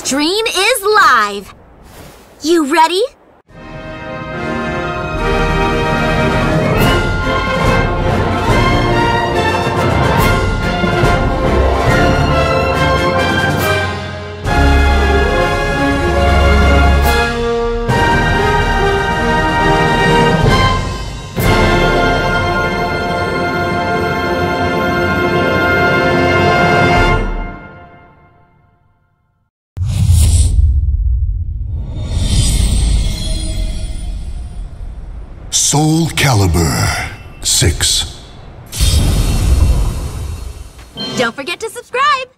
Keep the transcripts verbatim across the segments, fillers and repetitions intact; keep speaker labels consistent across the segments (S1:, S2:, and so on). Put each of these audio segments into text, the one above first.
S1: stream is live! You ready?
S2: Soul Calibur six.
S1: Don't forget to subscribe!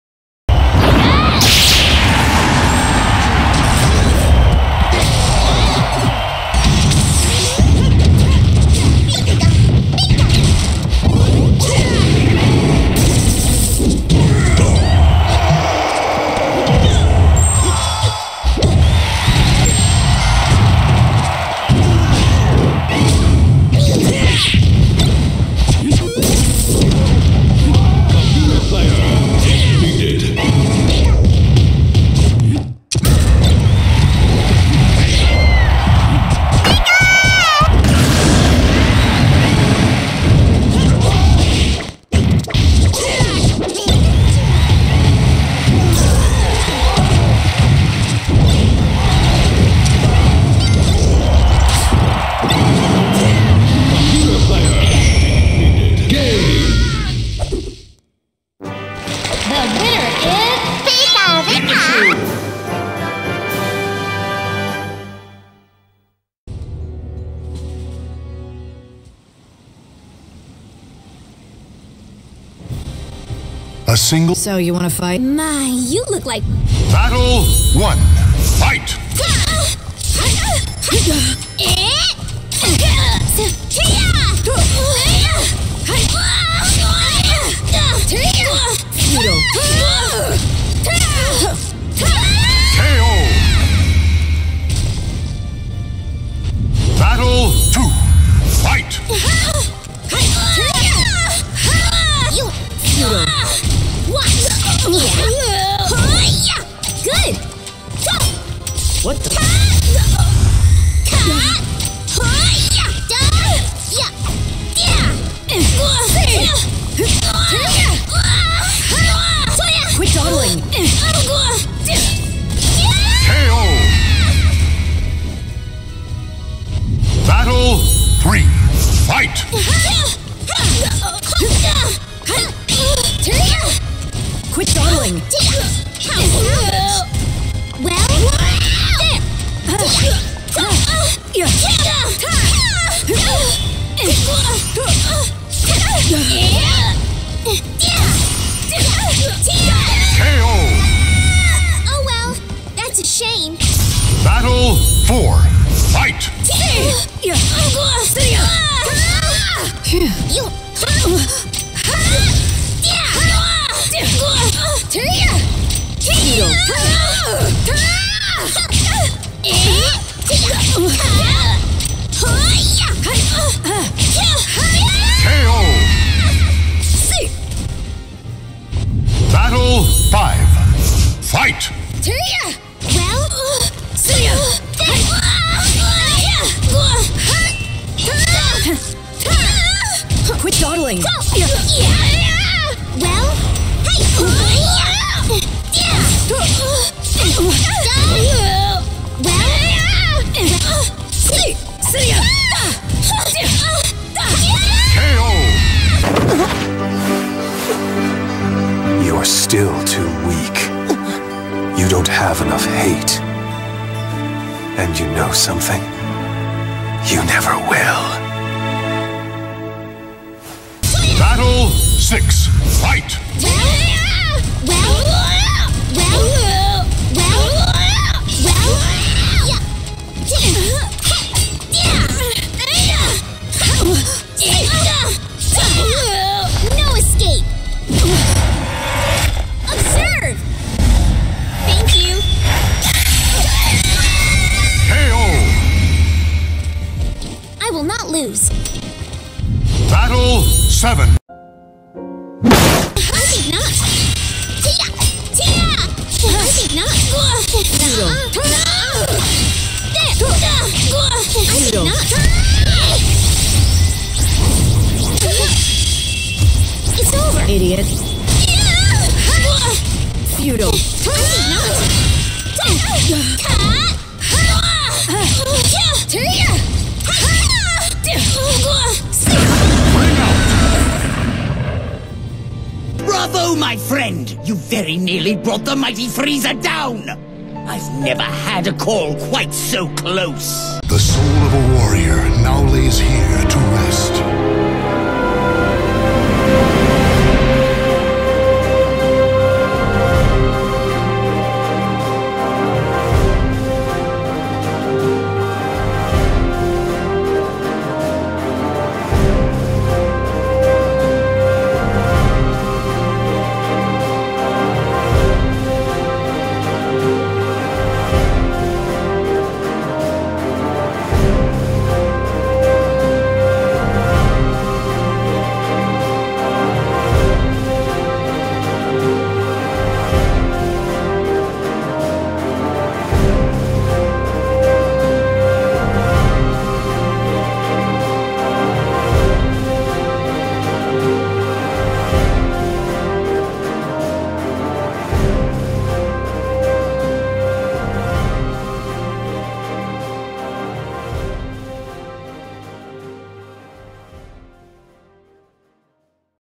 S2: A single.
S3: So you want to fight?
S1: My, you look like...
S2: Battle one. Fight! K O! Battle two. Fight!
S1: Good!
S3: What the? Quit dawdling!
S2: K O! Battle three. Fight!
S3: Quit dawdling!
S2: K O!
S1: Oh well, that's a shame.
S2: Battle four. Fight!
S1: You.
S2: K O! Battle five. Fight!
S1: Well,
S3: Quit dawdling!
S1: well,
S2: K O!
S4: You're still too weak. You don't have enough hate. And you know something? You never will.
S2: Battle six. Fight!
S1: no escape. Observe. Thank you.
S2: K O!
S1: I will not lose.
S2: Battle seven.
S1: I think not. Tia! Tia! I think not.
S3: idiot. Feudal.
S5: Bravo, my friend! You very nearly brought the mighty Frieza down! I've never had a call quite so close.
S2: The soul of a warrior now lays here to rest.